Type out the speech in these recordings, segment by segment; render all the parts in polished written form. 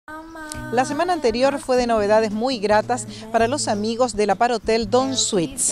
La semana anterior fue de novedades muy gratas para los amigos del Aparhotel Don Suites.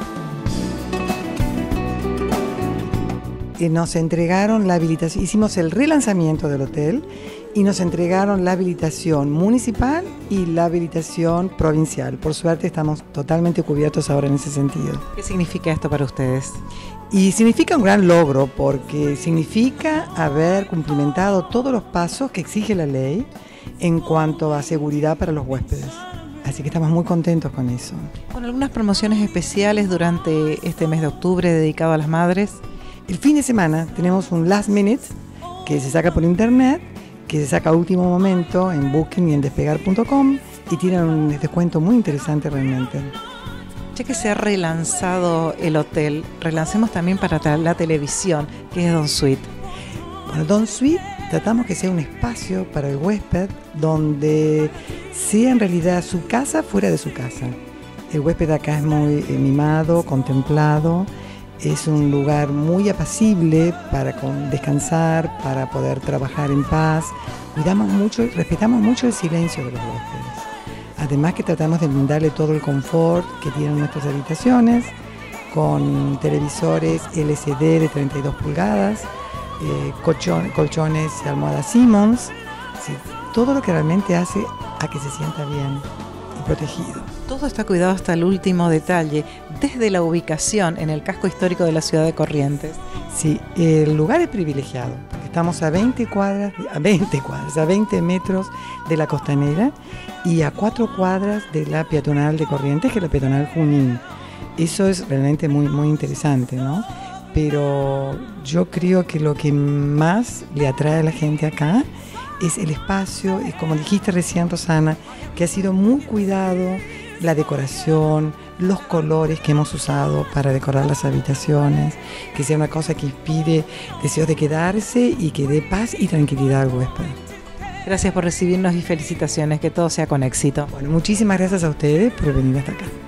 Nos entregaron la habilitación, hicimos el relanzamiento del hotel y nos entregaron la habilitación municipal y la habilitación provincial. Por suerte estamos totalmente cubiertos ahora en ese sentido. ¿Qué significa esto para ustedes? Y significa un gran logro porque significa haber cumplimentado todos los pasos que exige la ley en cuanto a seguridad para los huéspedes. Así que estamos muy contentos con eso. Con algunas promociones especiales durante este mes de octubre dedicado a las madres. El fin de semana tenemos un last minute que se saca por internet, que se saca a último momento en Booking y en despegar.com y tienen un descuento muy interesante realmente. Ya que se ha relanzado el hotel, relancemos también para la televisión, que es Don Suite. Bueno, Don Suite tratamos que sea un espacio para el huésped donde sea en realidad su casa fuera de su casa. El huésped acá es muy mimado, contemplado. Es un lugar muy apacible para descansar, para poder trabajar en paz. Cuidamos mucho y respetamos mucho el silencio de los huéspedes. Además que tratamos de brindarle todo el confort que tienen nuestras habitaciones, con televisores LCD de 32 pulgadas, colchones y almohadas Simmons, sí, todo lo que realmente hace a que se sienta bien y protegido. Todo está cuidado hasta el último detalle, desde la ubicación en el casco histórico de la ciudad de Corrientes. Sí, el lugar es privilegiado. Estamos a 20 metros de la Costanera y a 4 cuadras de la peatonal de Corrientes, que es la peatonal Junín. Eso es realmente muy, muy interesante, ¿no? Pero yo creo que lo que más le atrae a la gente acá es el espacio, es como dijiste recién, Rosana, que ha sido muy cuidado, la decoración, los colores que hemos usado para decorar las habitaciones, que sea una cosa que inspire deseos de quedarse y que dé paz y tranquilidad al huésped. Gracias por recibirnos y felicitaciones, que todo sea con éxito. Bueno, muchísimas gracias a ustedes por venir hasta acá.